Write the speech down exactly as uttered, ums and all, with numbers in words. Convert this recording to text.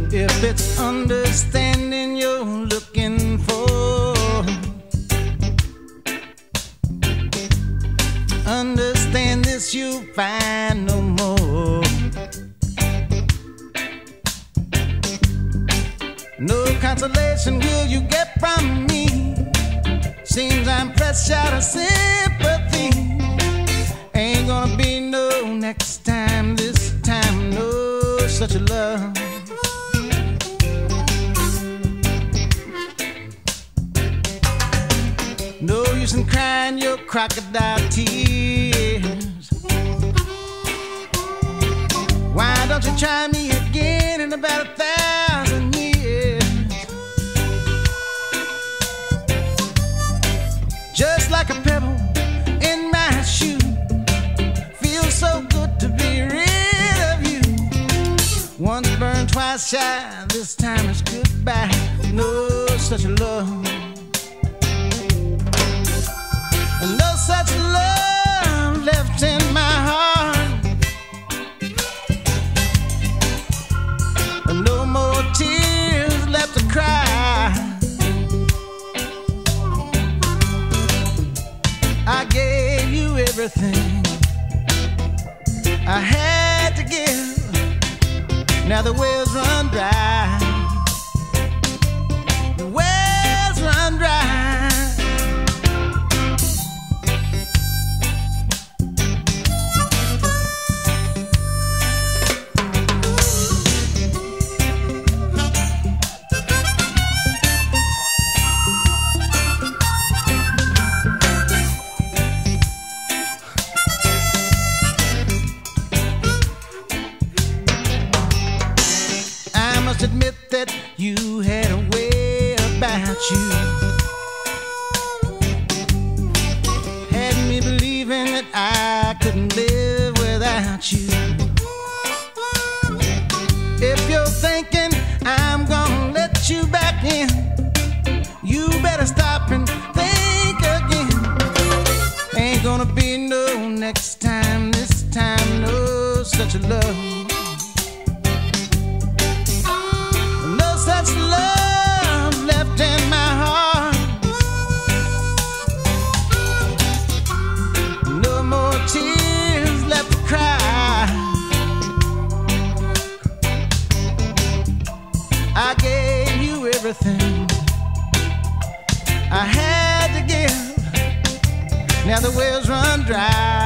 If it's understanding you're looking for, understand this, you'll find no more. No consolation will you get from me. Seems I'm pressed out of sympathy. Ain't gonna be no next time, this time, no such a love. No use in crying your crocodile tears. Why don't you try me again in about a thousand years? Just like a pebble in my shoe, feels so good to be rid of you. Once burned, twice shy, this time it's goodbye. No such a love. No such love left in my heart. No more tears left to cry. I gave you everything I had to give. Now the wells run dry. The wells run dry. Admit that you had a way about you, had me believing that I couldn't live without you. If you're thinking I'm gonna let you back in, you better stop and think again. Ain't gonna be no next time, this time, no such a love. Such love left in my heart. No more tears left to cry. I gave you everything I had to give. Now the wells run dry.